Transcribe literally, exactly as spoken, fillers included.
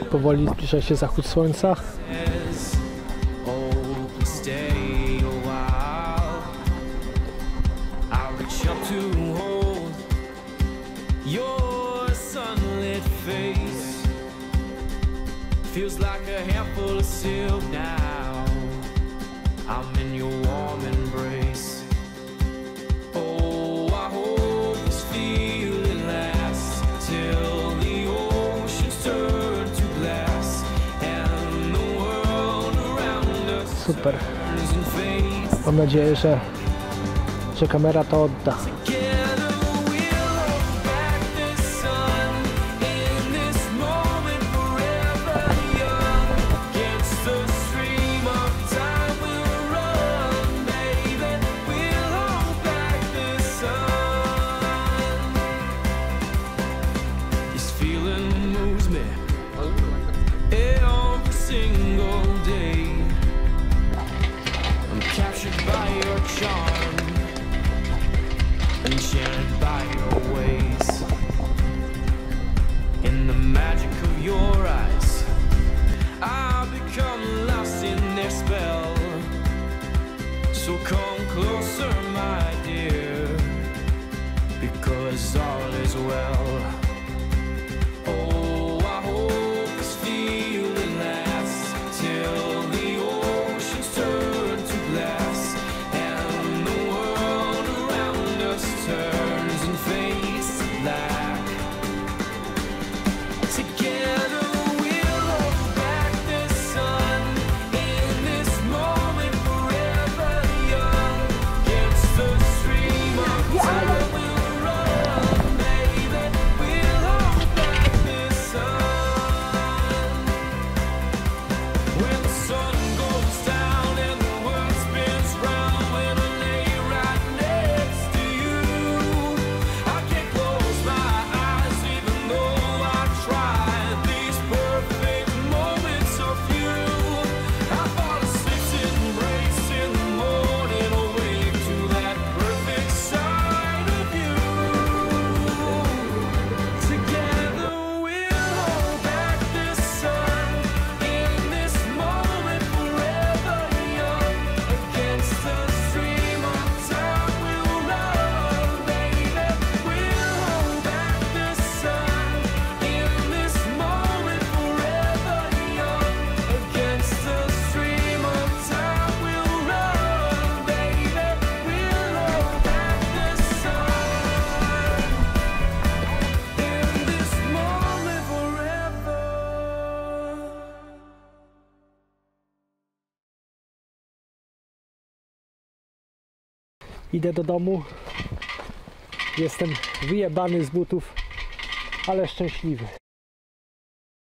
powoli zbliża się zachód słońca. Feels like a handful of silk now. I'm in your warm embrace. Oh, I hope this feeling lasts till the oceans turn to glass and the world around us Super. turns and fades. Mam nadzieję, że, że kamera to odda. Enchanted by your ways, in the magic of your eyes, I've become lost in their spell. So come closer, my dear, because all is well. Oh, I hope this feeling lasts till the oceans turn to glass and the world around us turns and fades to black. Together we'll hold back the sun in this moment, forever young. Against the stream of time we'll run, baby. We'll hold back the sun. When the sun goes down and the world spins round, when I lay right next to you, I can't close my eyes even though I try. These perfect moments are few. I fall asleep to embrace in the morning, awake to that perfect side of you. Together we'll hold back the sun in this moment, forever young. Against the stream of time we'll run, baby. We'll hold back the sun in this moment, forever young. Against the stream of time we'll run, baby. We'll hold back the sun in this moment forever. Idę do domu. Jestem wyjebany z butów, ale szczęśliwy.